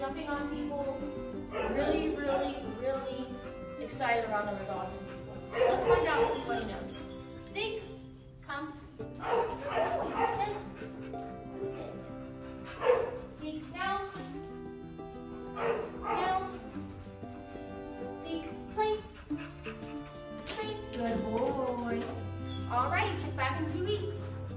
jumping on people, really, really, really excited around other dogs and people. So let's find out and see what he knows. Zeke, come. Sit. Sit. Zeke, down. Down. Zeke, place. Place. Good boy. All right, check back in 2 weeks.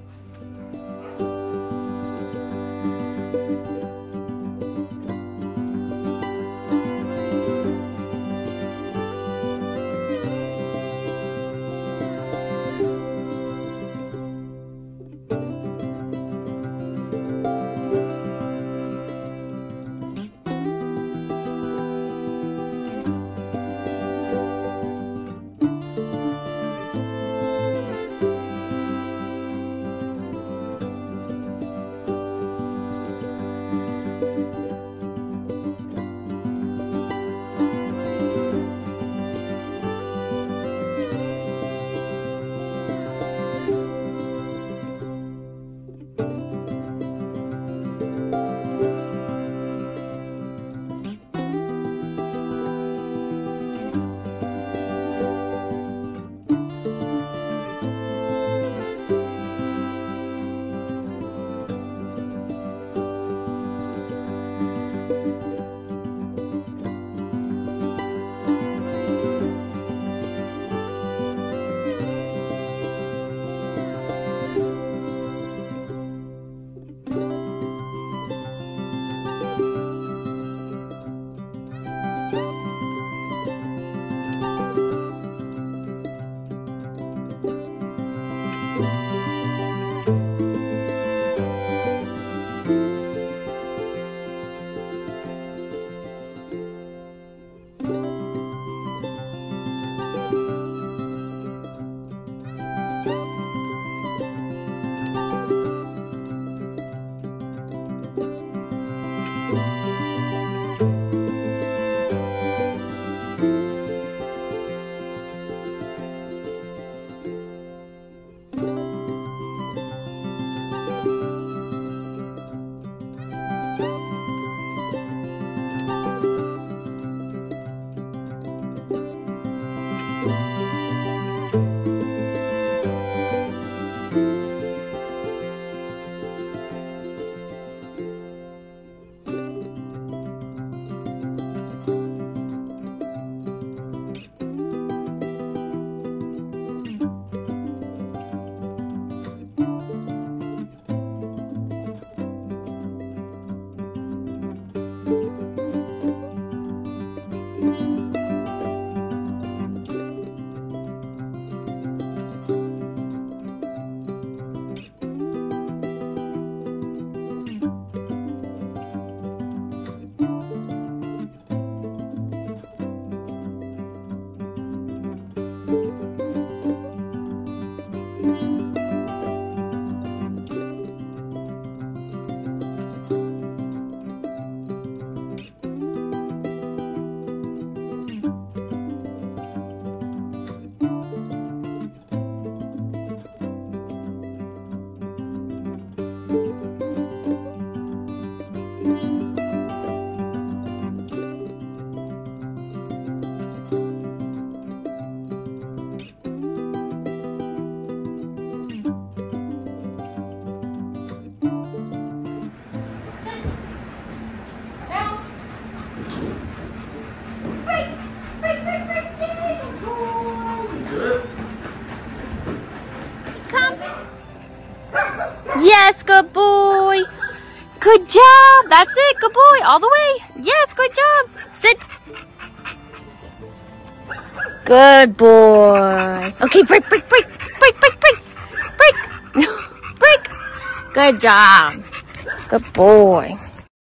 Yes, good boy. Good job. That's it. Good boy. All the way. Yes, good job. Sit. Good boy. Okay, break. Break. Good job. Good boy.